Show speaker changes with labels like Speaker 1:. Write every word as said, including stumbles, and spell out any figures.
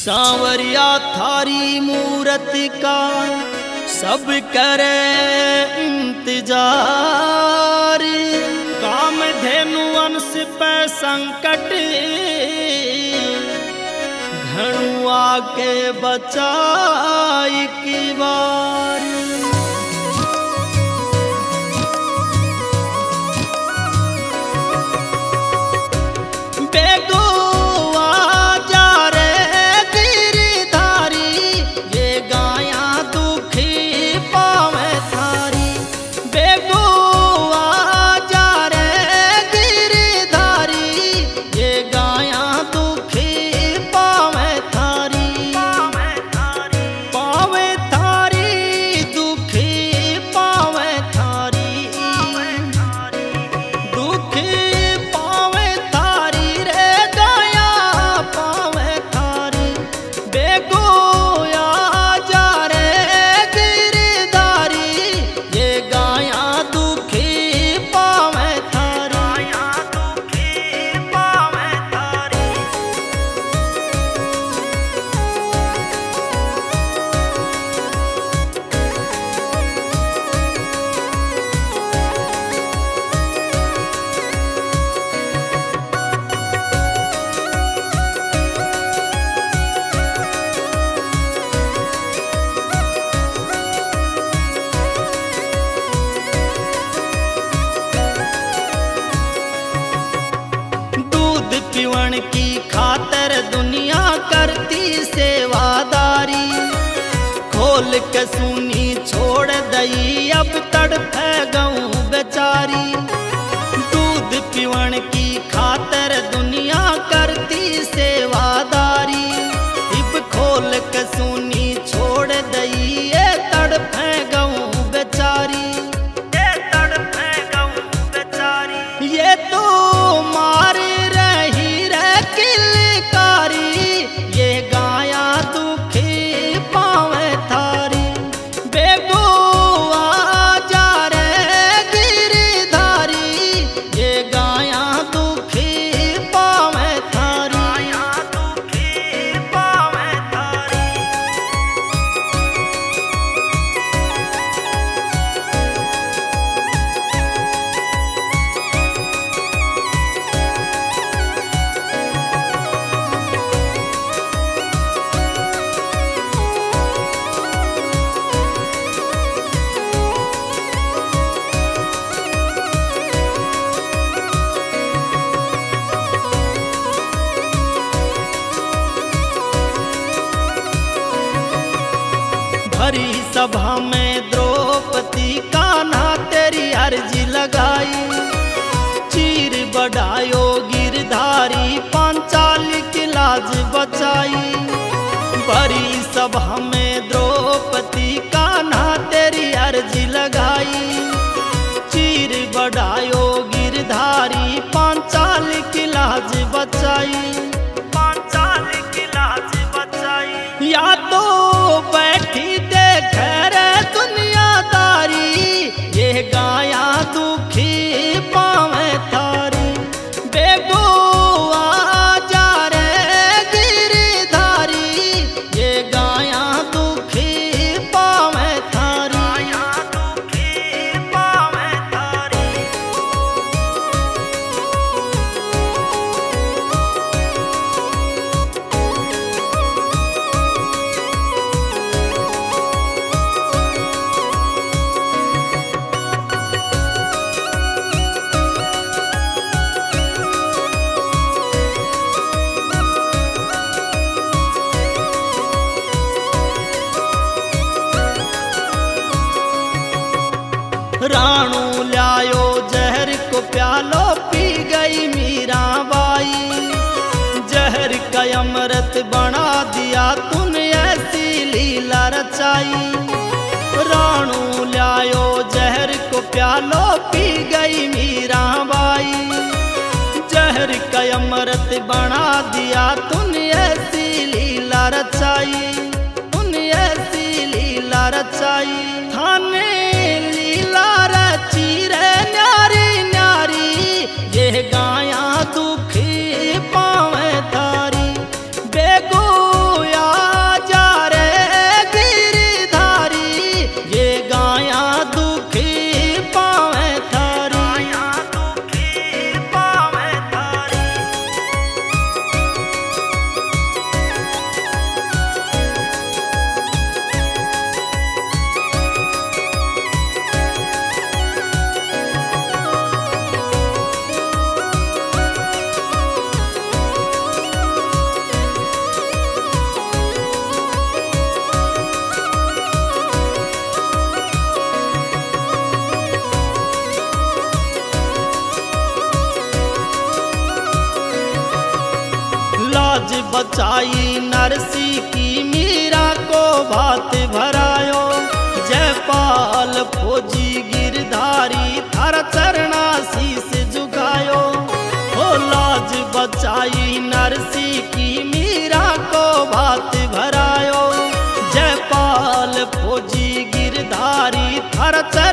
Speaker 1: सांवरिया थारी मूरत का सब करे इंतजार। काम धेनु अंश पे संकट घणु आके बचाई की बार। पीवण की खातर दुनिया करती सेवादारी। खोल के सुनी छोड़ दई अब तड़पे गऊं बेचारी। दूध पीवण की खातर दुनिया करती सेवादारी। इब खोल के सुनी छोड़ दई ये तड़पे गऊं बेचारी। ये तड़पे गऊं बेचारी। ये तो मार भरी सभा में द्रौपदी कान्हा तेरी अर्जी लगाई। चीर बढ़ायो गिरधारी पांचाल की लाज बचाई। भरी सभा में द्रौपदी कान्हा तेरी अर्जी लगाई। चीर बढ़ायो गिरधारी पांचाल की लाज बचाई। पांचाल की लाज बचाई। या तो बैठी देखे रे दुनियादारी। ये गाया दुखी पावे थारी। बेगो आजा रे गिरधारी। ये गाया दुखी पावे थारी। गाया दुखी पावे थारी। राणू लायो जहर को प्यालो पी गई मीराबाई। जहर का अमृत बना दिया तूने ऐसी लीला रचाई। राणू लायो जहर को प्यालो पी गई मीराबाई। जहर का अमृत बना दिया तूने ऐसी लीला रचाई। तूने ऐसी लीला रचाई। थाने लीला रची रे न्यारी न्यारी। ये गाया दुखी पावे थारी। बेगो या लाज बचाई नरसी की मीरा को भात भरायो। जयपाल फौजी गिरधारी थारा चरणा शीस झुकायो। ओ लाज बचाई नरसी की मीरा को भात भरायो। जयपाल फौजी गिरधारी थारा